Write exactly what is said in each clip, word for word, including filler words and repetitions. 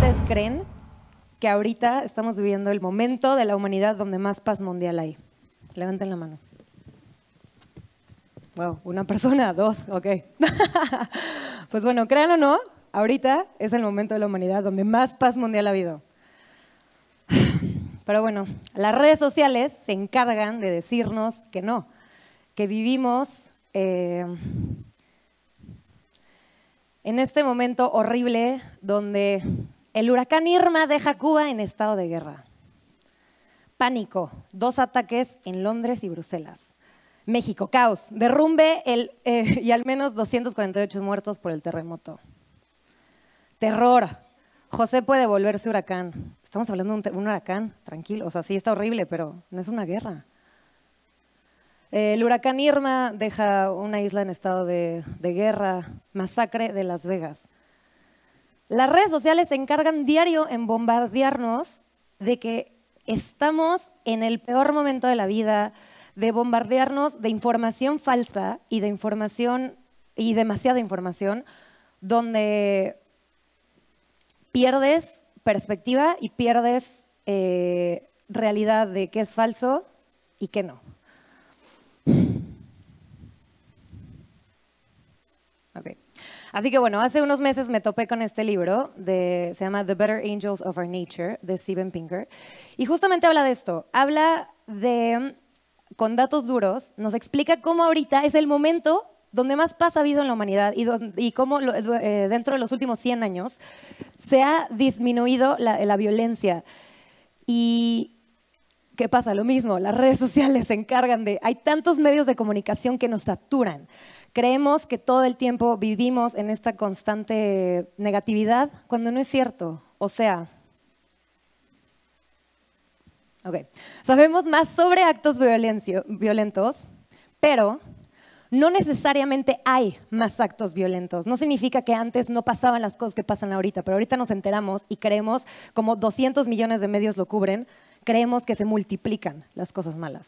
ustedes creen que ahorita estamos viviendo el momento de la humanidad donde más paz mundial hay? Levanten la mano. Wow, una persona, dos, ok. Pues bueno, crean o no, ahorita es el momento de la humanidad donde más paz mundial ha habido. Pero bueno, las redes sociales se encargan de decirnos que no, que vivimos eh, en este momento horrible donde el huracán Irma deja Cuba en estado de guerra. Pánico, dos ataques en Londres y Bruselas. México, caos, derrumbe el, eh, y al menos doscientos cuarenta y ocho muertos por el terremoto. Terror, José puede volverse huracán. Estamos hablando de un, un huracán, tranquilo, o sea, sí está horrible, pero no es una guerra. El huracán Irma deja una isla en estado de, de guerra, masacre de Las Vegas. Las redes sociales se encargan diario en bombardearnos de que estamos en el peor momento de la vida, de bombardearnos de información falsa y de información y demasiada información, donde pierdes perspectiva y pierdes eh, realidad de qué es falso y qué no. Okay. Así que bueno, hace unos meses me topé con este libro, de, se llama The Better Angels of Our Nature, de Steven Pinker, y justamente habla de esto, habla de, con datos duros, nos explica cómo ahorita es el momento donde más paz ha habido en la humanidad y, don, y cómo lo, eh, dentro de los últimos cien años se ha disminuido la, la violencia. Y ¿qué pasa? Lo mismo, las redes sociales se encargan de, hay tantos medios de comunicación que nos saturan. Creemos que todo el tiempo vivimos en esta constante negatividad cuando no es cierto. O sea, okay. Sabemos más sobre actos violentos, pero no necesariamente hay más actos violentos. No significa que antes no pasaban las cosas que pasan ahorita, pero ahorita nos enteramos y creemos, como doscientos millones de medios lo cubren, creemos que se multiplican las cosas malas.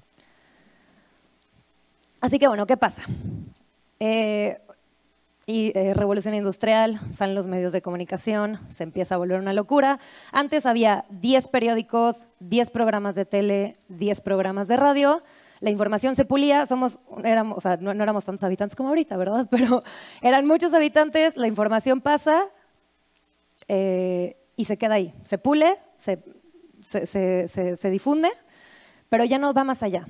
Así que bueno, ¿qué pasa? Eh, y, eh, revolución industrial, salen los medios de comunicación, se empieza a volver una locura. Antes había diez periódicos, diez programas de tele, diez programas de radio. La información se pulía, somos, éramos, o sea, no, no éramos tantos habitantes como ahorita, ¿verdad? Pero eran muchos habitantes, la información pasa eh, y se queda ahí. Se pule, se, se, se, se, se difunde, pero ya no va más allá.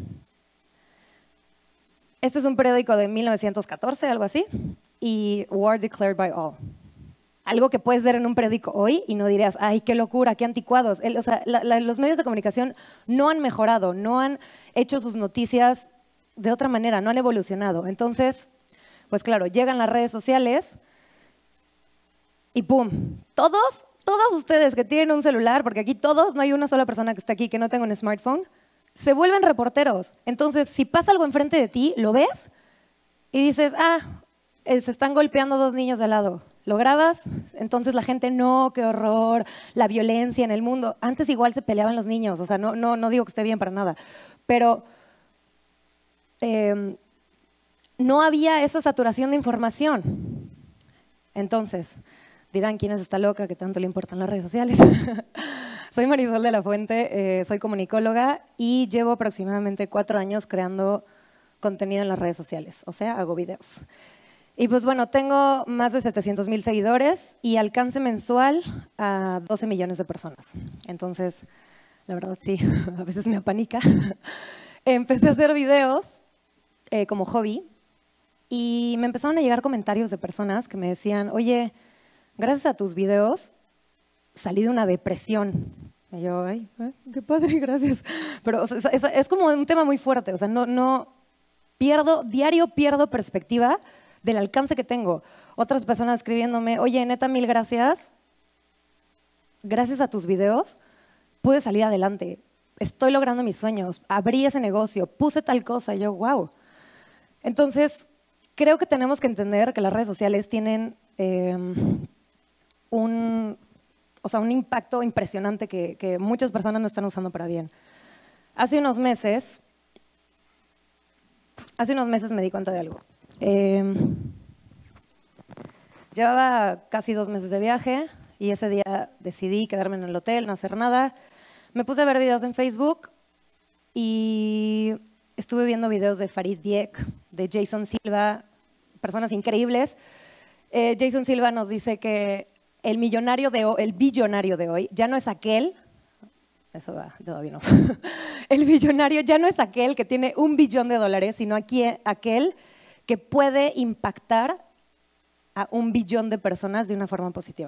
Este es un periódico de mil novecientos catorce, algo así, y War Declared by All. Algo que puedes ver en un periódico hoy y no dirías, ay, qué locura, qué anticuados. El, o sea, la, la, los medios de comunicación no han mejorado, no han hecho sus noticias de otra manera, no han evolucionado. Entonces, pues claro, llegan las redes sociales y ¡pum! Todos, todos ustedes que tienen un celular, porque aquí todos, no hay una sola persona que esté aquí que no tenga un smartphone, se vuelven reporteros. Entonces, si pasa algo enfrente de ti, lo ves y dices, ah, eh, se están golpeando dos niños de al lado. ¿Lo grabas? Entonces la gente, no, qué horror, la violencia en el mundo. Antes igual se peleaban los niños, o sea, no, no, no digo que esté bien para nada, pero eh, no había esa saturación de información. Entonces, dirán, ¿quién es esta loca que tanto le importan las redes sociales? Soy Marisol de la Fuente, eh, soy comunicóloga y llevo aproximadamente cuatro años creando contenido en las redes sociales, o sea, hago videos. Y pues bueno, tengo más de setecientos mil seguidores y alcance mensual a doce millones de personas. Entonces, la verdad sí, a veces me apanica. Empecé a hacer videos eh, como hobby y me empezaron a llegar comentarios de personas que me decían, oye, gracias a tus videos salí de una depresión. Y yo, ay, ay qué padre, gracias. Pero o sea, es, es como un tema muy fuerte, o sea, no, no pierdo, diario pierdo perspectiva del alcance que tengo. Otras personas escribiéndome, oye, neta, mil gracias. Gracias a tus videos pude salir adelante. Estoy logrando mis sueños. Abrí ese negocio, puse tal cosa. Y yo, wow. Entonces, creo que tenemos que entender que las redes sociales tienen eh, un, o sea, un impacto impresionante que, que muchas personas no están usando para bien. Hace unos meses, hace unos meses me di cuenta de algo. Eh, llevaba casi dos meses de viaje, y ese día decidí quedarme en el hotel, no hacer nada. Me puse a ver videos en Facebook y estuve viendo videos de Farid Dieck, de Jason Silva, personas increíbles. Eh, Jason Silva nos dice que el millonario de hoy, el billonario de hoy, ya no es aquel, eso va, todavía no, el billonario ya no es aquel que tiene un billón de dólares, sino aquí, aquel que puede impactar a un billón de personas de una forma positiva.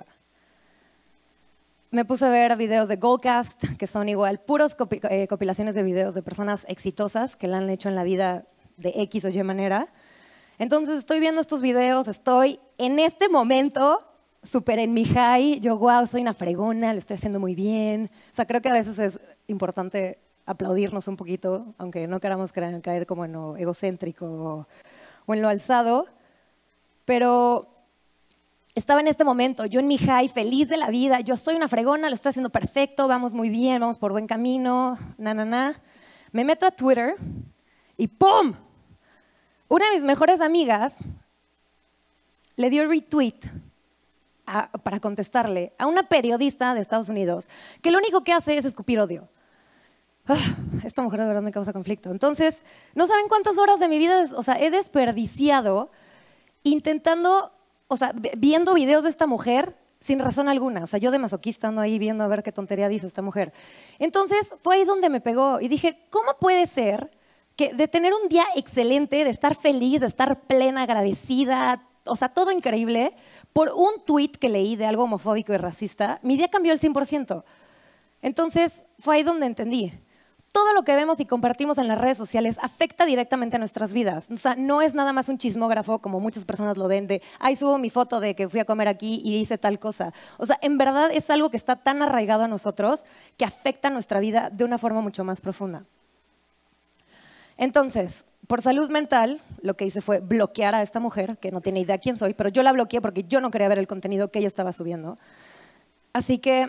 Me puse a ver videos de Goalcast, que son igual puros copi eh, compilaciones de videos de personas exitosas que la han hecho en la vida de X o Y manera. Entonces estoy viendo estos videos, estoy en este momento súper en mi high. Yo, wow, soy una fregona, lo estoy haciendo muy bien. O sea, creo que a veces es importante aplaudirnos un poquito, aunque no queramos caer como en lo egocéntrico o, o en lo alzado. Pero estaba en este momento, yo en mi high, feliz de la vida, yo soy una fregona, lo estoy haciendo perfecto, vamos muy bien, vamos por buen camino, na, na, na. Me meto a Twitter y ¡pum! Una de mis mejores amigas le dio retweet a, para contestarle a una periodista de Estados Unidos que lo único que hace es escupir odio. Ah, esta mujer de verdad me causa conflicto. Entonces, no saben cuántas horas de mi vida, o sea, he desperdiciado intentando, o sea, viendo videos de esta mujer sin razón alguna. O sea, yo de masoquista ando ahí viendo a ver qué tontería dice esta mujer. Entonces, fue ahí donde me pegó y dije, ¿cómo puede ser que de tener un día excelente, de estar feliz, de estar plena, agradecida, o sea, todo increíble, por un tweet que leí de algo homofóbico y racista, mi día cambió al cien por ciento? Entonces, fue ahí donde entendí. Todo lo que vemos y compartimos en las redes sociales afecta directamente a nuestras vidas. O sea, no es nada más un chismógrafo, como muchas personas lo ven, de, ay, subo mi foto de que fui a comer aquí y hice tal cosa. O sea, en verdad es algo que está tan arraigado a nosotros que afecta nuestra vida de una forma mucho más profunda. Entonces, por salud mental, lo que hice fue bloquear a esta mujer, que no tiene idea quién soy, pero yo la bloqueé porque yo no quería ver el contenido que ella estaba subiendo. Así que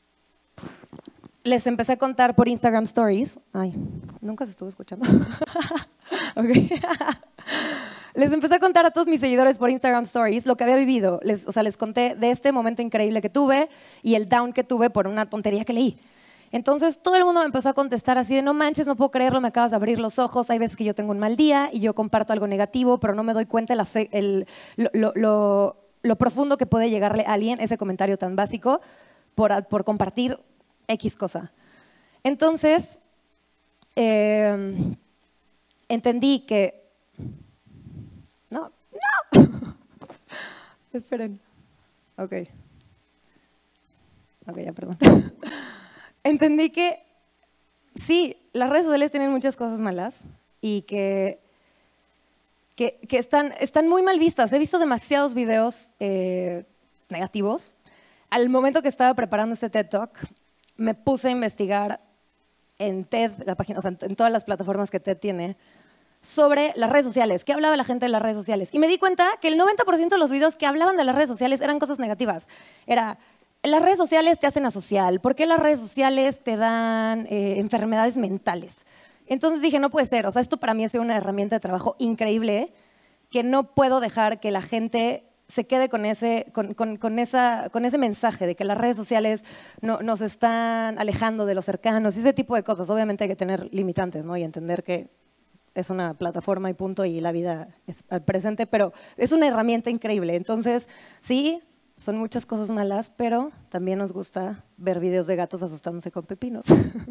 les empecé a contar por Instagram Stories. Ay, nunca se estuvo escuchando. Okay. Les empecé a contar a todos mis seguidores por Instagram Stories lo que había vivido. Les, o sea, les conté de este momento increíble que tuve y el down que tuve por una tontería que leí. Entonces todo el mundo me empezó a contestar así de, no manches, no puedo creerlo, me acabas de abrir los ojos. Hay veces que yo tengo un mal día y yo comparto algo negativo, pero no me doy cuenta la fe, el, lo, lo, lo, lo profundo que puede llegarle a alguien ese comentario tan básico por, por compartir X cosa. Entonces, eh, entendí que... No, no. Esperen. Ok. Ok, ya, perdón. Entendí que sí, las redes sociales tienen muchas cosas malas y que, que, que están, están muy mal vistas. He visto demasiados videos eh, negativos. Al momento que estaba preparando este TED Talk, me puse a investigar en TED, la página, o sea, en todas las plataformas que TED tiene, sobre las redes sociales, qué hablaba la gente de las redes sociales. Y me di cuenta que el noventa por ciento de los videos que hablaban de las redes sociales eran cosas negativas. Era, las redes sociales te hacen asocial, ¿por qué las redes sociales te dan eh, enfermedades mentales? Entonces dije, no puede ser, o sea, esto para mí ha sido una herramienta de trabajo increíble, que no puedo dejar que la gente se quede con ese, con, con, con, esa, con ese mensaje de que las redes sociales no, nos están alejando de los cercanos, y ese tipo de cosas. Obviamente hay que tener limitantes, ¿no? Y entender que es una plataforma y punto, y la vida es al presente, pero es una herramienta increíble. Entonces, sí, son muchas cosas malas, pero también nos gusta ver videos de gatos asustándose con pepinos.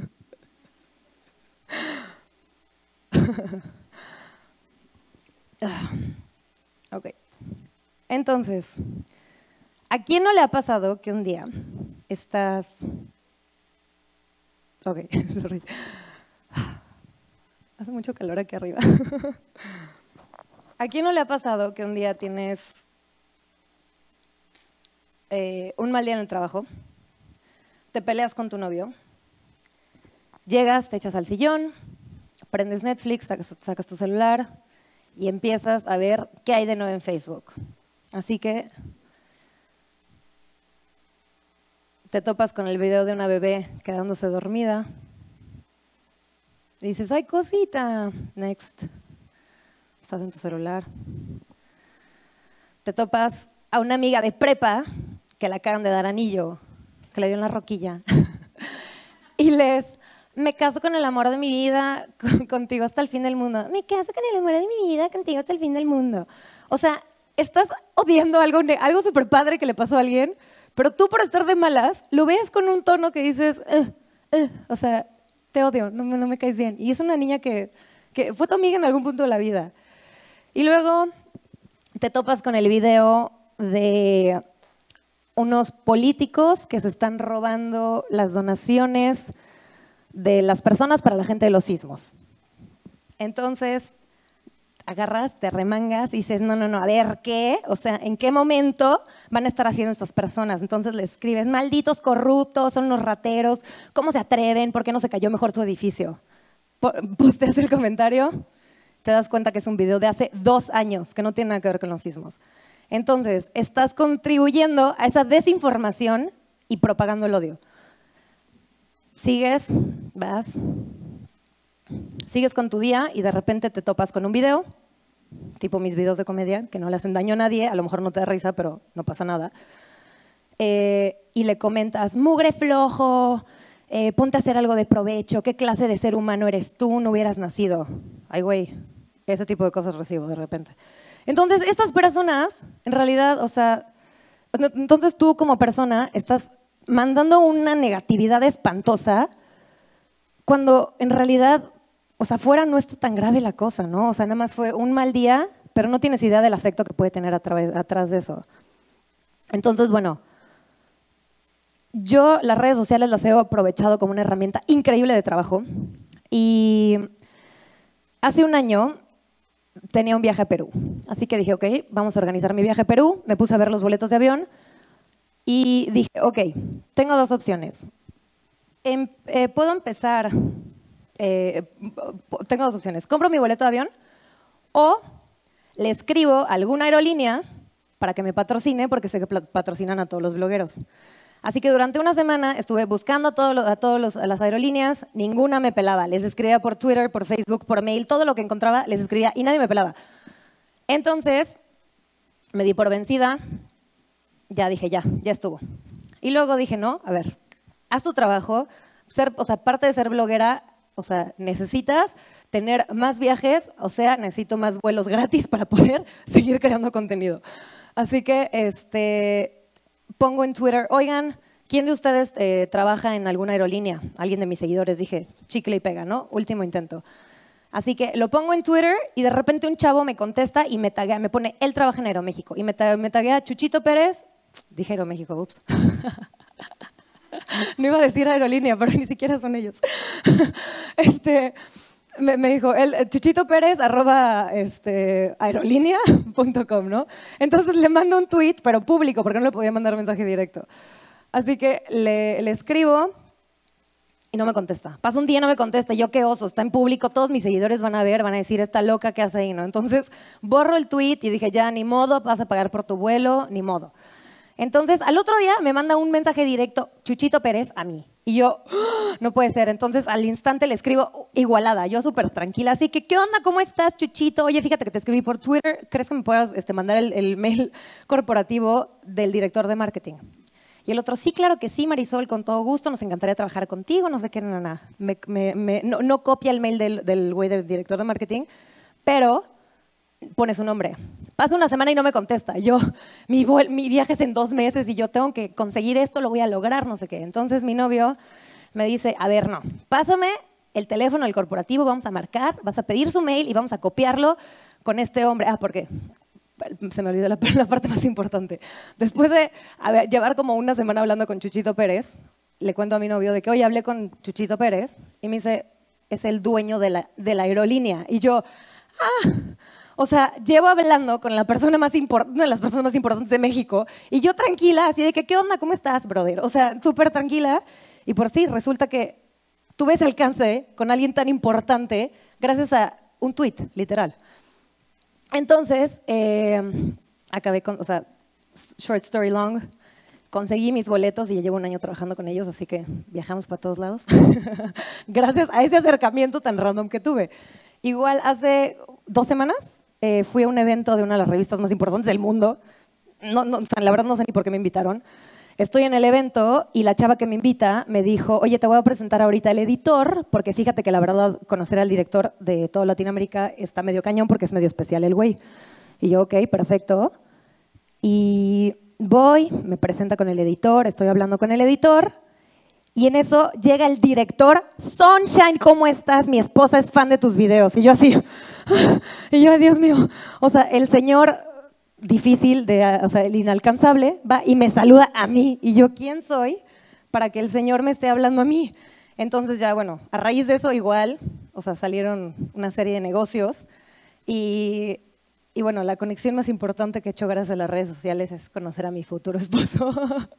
Ok. Entonces, ¿a quién no le ha pasado que un día estás... Ok, sorry. Hace mucho calor aquí arriba. ¿A quién no le ha pasado que un día tienes eh, un mal día en el trabajo, te peleas con tu novio, llegas, te echas al sillón, prendes Netflix, sacas, sacas tu celular y empiezas a ver qué hay de nuevo en Facebook? Así que te topas con el video de una bebé quedándose dormida. Y dices, ¡ay, cosita! Next. Estás en tu celular. Te topas a una amiga de prepa que le acaban de dar anillo, que le dio en la roquilla. Y les, me caso con el amor de mi vida, con, contigo hasta el fin del mundo. Me caso con el amor de mi vida, contigo hasta el fin del mundo. O sea, estás odiando algo, algo súper padre que le pasó a alguien, pero tú por estar de malas, lo ves con un tono que dices, uh, uh, o sea, te odio, no, no me caes bien. Y es una niña que, que fue tu amiga en algún punto de la vida. Y luego te topas con el video de unos políticos que se están robando las donaciones de las personas para la gente de los sismos. Entonces, agarras, te remangas y dices, no, no, no, a ver, ¿qué? O sea, ¿en qué momento van a estar haciendo estas personas? Entonces le escribes, malditos corruptos, son unos rateros, ¿cómo se atreven? ¿Por qué no se cayó mejor su edificio? Posteas el comentario, te das cuenta que es un video de hace dos años, que no tiene nada que ver con los sismos. Entonces, estás contribuyendo a esa desinformación y propagando el odio. Sigues, vas, sigues con tu día y de repente te topas con un video, tipo mis videos de comedia, que no le hacen daño a nadie, a lo mejor no te da risa, pero no pasa nada. Eh, y le comentas, mugre flojo, eh, ponte a hacer algo de provecho, ¿qué clase de ser humano eres tú? No hubieras nacido. Ay, güey, ese tipo de cosas recibo de repente. Entonces, estas personas, en realidad, o sea, entonces tú como persona estás mandando una negatividad espantosa cuando en realidad, o sea, fuera no está tan grave la cosa, ¿no? O sea, nada más fue un mal día, pero no tienes idea del afecto que puede tener a través, atrás de eso. Entonces, bueno, yo las redes sociales las he aprovechado como una herramienta increíble de trabajo y hace un año tenía un viaje a Perú, así que dije, ok, vamos a organizar mi viaje a Perú, me puse a ver los boletos de avión y dije, ok, tengo dos opciones. Em, eh, puedo empezar, eh, tengo dos opciones, compro mi boleto de avión o le escribo a alguna aerolínea para que me patrocine, porque sé que patrocinan a todos los blogueros. Así que durante una semana estuve buscando a, todo lo, a todas las aerolíneas, ninguna me pelaba. Les escribía por Twitter, por Facebook, por mail, todo lo que encontraba les escribía y nadie me pelaba. Entonces me di por vencida, ya dije, ya, ya estuvo. Y luego dije, no, a ver, haz tu trabajo, ser, o sea, parte de ser bloguera, o sea, necesitas tener más viajes, o sea, necesito más vuelos gratis para poder seguir creando contenido. Así que, este... pongo en Twitter, oigan, ¿quién de ustedes eh, trabaja en alguna aerolínea? Alguien de mis seguidores, dije, chicle y pega, ¿no? Último intento. Así que lo pongo en Twitter y de repente un chavo me contesta y me taguea, me pone, él trabaja en Aeroméxico. Y me, me taguea Chuchito Pérez, dije Aeroméxico, ups. No iba a decir aerolínea, pero ni siquiera son ellos. Este... Me, me dijo, el Chuchito Pérez, arroba este, aerolínea punto com, ¿no? Entonces le mando un tweet, pero público, porque no le podía mandar mensaje directo. Así que le, le escribo y no me contesta. Pasa un día y no me contesta. Yo, qué oso, está en público, todos mis seguidores van a ver, van a decir, esta loca, ¿qué hace ahí, no? Entonces borro el tweet y dije, ya, ni modo, vas a pagar por tu vuelo, ni modo. Entonces, al otro día me manda un mensaje directo, Chuchito Pérez, a mí. Y yo, ¡oh! No puede ser. Entonces, al instante le escribo igualada, yo súper tranquila. Así que, ¿qué onda? ¿Cómo estás, Chuchito? Oye, fíjate que te escribí por Twitter. ¿Crees que me puedas este, mandar el, el mail corporativo del director de marketing? Y el otro, sí, claro que sí, Marisol, con todo gusto. Nos encantaría trabajar contigo. No sé qué, nada. Na, me, me, me, no, no copia el mail del, del güey del director de marketing, pero pone su nombre. Pasa una semana y no me contesta. Yo, mi, mi viaje es en dos meses y yo tengo que conseguir esto, lo voy a lograr, no sé qué. Entonces mi novio me dice, a ver, no, pásame el teléfono del corporativo, vamos a marcar, vas a pedir su mail y vamos a copiarlo con este hombre. Ah, ¿por qué? Se me olvidó la, la parte más importante. Después de a ver, llevar como una semana hablando con Chuchito Pérez, le cuento a mi novio de que, oye, hablé con Chuchito Pérez y me dice, es el dueño de la, de la aerolínea. Y yo, ah... O sea, llevo hablando con la persona más importante, una de las personas más importantes de México, y yo tranquila, así de que, ¿qué onda? ¿Cómo estás, brother? O sea, súper tranquila. Y por sí, resulta que tuve ese alcance con alguien tan importante gracias a un tweet, literal. Entonces, eh, acabé con, o sea, short story long, conseguí mis boletos y ya llevo un año trabajando con ellos, así que viajamos para todos lados. Gracias a ese acercamiento tan random que tuve. Igual hace dos semanas, Eh, fui a un evento de una de las revistas más importantes del mundo. No, no, o sea, la verdad no sé ni por qué me invitaron. Estoy en el evento y la chava que me invita me dijo, oye, te voy a presentar ahorita el editor, porque fíjate que la verdad conocer al director de toda Latinoamérica está medio cañón porque es medio especial el güey. Y yo, ok, perfecto. Y voy, me presenta con el editor, estoy hablando con el editor y en eso llega el director. Sunshine, ¿cómo estás? Mi esposa es fan de tus videos. Y yo así, y yo, Dios mío. O sea, el señor difícil, de, o sea, el inalcanzable, va y me saluda a mí. Y yo, ¿quién soy para que el señor me esté hablando a mí? Entonces ya, bueno, a raíz de eso igual, o sea, salieron una serie de negocios y, y bueno, la conexión más importante que he hecho gracias a las redes sociales es conocer a mi futuro esposo.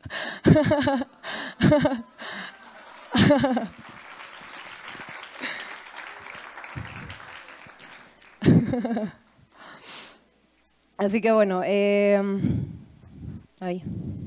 Así que bueno, eh, ay.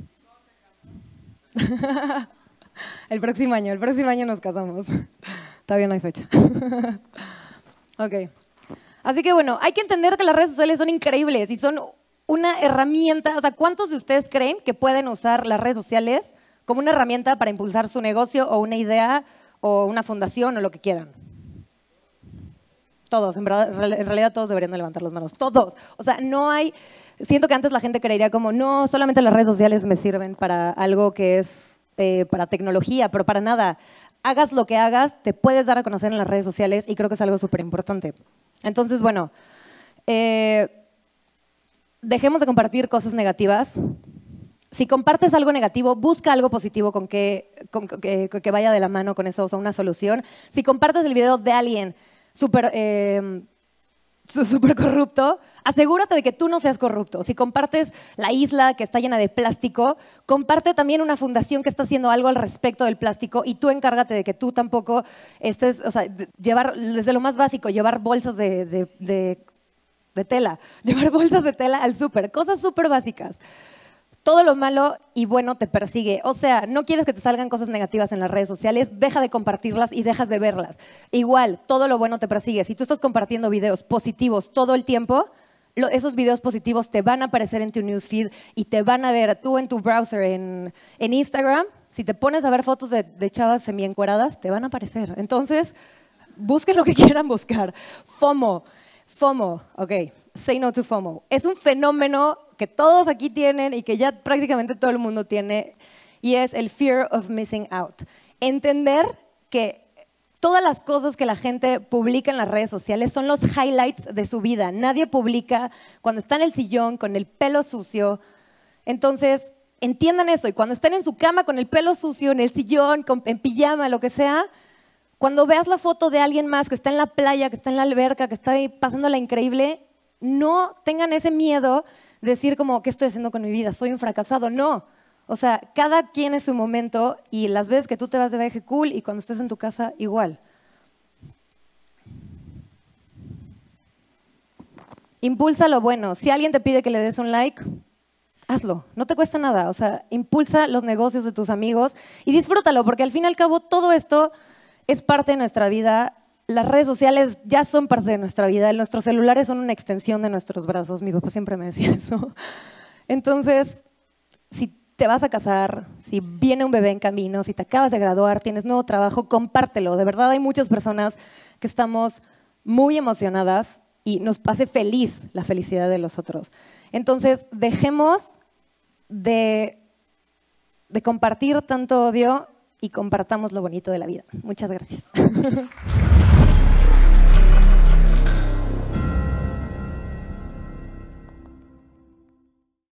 El próximo año, el próximo año nos casamos. Todavía no hay fecha. Ok. Así que bueno, hay que entender que las redes sociales son increíbles y son una herramienta. O sea, ¿cuántos de ustedes creen que pueden usar las redes sociales como una herramienta para impulsar su negocio o una idea o una fundación o lo que quieran? Todos, en, verdad, en realidad todos deberían de levantar las manos, todos. O sea, no hay, siento que antes la gente creería como, no, solamente las redes sociales me sirven para algo que es eh, para tecnología, pero para nada. Hagas lo que hagas, te puedes dar a conocer en las redes sociales y creo que es algo súper importante. Entonces, bueno, eh, dejemos de compartir cosas negativas. Si compartes algo negativo, busca algo positivo con que, con, que, que vaya de la mano con eso, o sea, una solución. Si compartes el video de alguien súper eh, súper corrupto, asegúrate de que tú no seas corrupto. Si compartes la isla que está llena de plástico, comparte también una fundación que está haciendo algo al respecto del plástico y tú encárgate de que tú tampoco estés, o sea, llevar, desde lo más básico, llevar bolsas de, de, de, de tela, llevar bolsas de tela al súper, cosas súper básicas. Todo lo malo y bueno te persigue. O sea, no quieres que te salgan cosas negativas en las redes sociales, deja de compartirlas y dejas de verlas. Igual, todo lo bueno te persigue. Si tú estás compartiendo videos positivos todo el tiempo, lo, esos videos positivos te van a aparecer en tu newsfeed y te van a ver tú en tu browser, en, en Instagram. Si te pones a ver fotos de, de chavas semi-encueradas, te van a aparecer. Entonces, busquen lo que quieran buscar. FOMO. FOMO, ok. Say no to FOMO. Es un fenómeno que todos aquí tienen y que ya prácticamente todo el mundo tiene y es el fear of missing out. Entender que todas las cosas que la gente publica en las redes sociales son los highlights de su vida. Nadie publica cuando está en el sillón con el pelo sucio. Entonces, entiendan eso y cuando estén en su cama con el pelo sucio, en el sillón, con, en pijama, lo que sea, cuando veas la foto de alguien más que está en la playa, que está en la alberca, que está ahí pasándola increíble, no tengan ese miedo de decir como, ¿qué estoy haciendo con mi vida? Soy un fracasado. No. O sea, cada quien es su momento y las veces que tú te vas de viaje, cool, y cuando estés en tu casa, igual. Impulsa lo bueno. Si alguien te pide que le des un like, hazlo. No te cuesta nada. O sea, impulsa los negocios de tus amigos y disfrútalo, porque al fin y al cabo todo esto es parte de nuestra vida. Las redes sociales ya son parte de nuestra vida. Nuestros celulares son una extensión de nuestros brazos. Mi papá siempre me decía eso. Entonces, si te vas a casar, si viene un bebé en camino, si te acabas de graduar, tienes nuevo trabajo, compártelo. De verdad hay muchas personas que estamos muy emocionadas y nos hace feliz la felicidad de los otros. Entonces, dejemos de, de compartir tanto odio y compartamos lo bonito de la vida. Muchas gracias.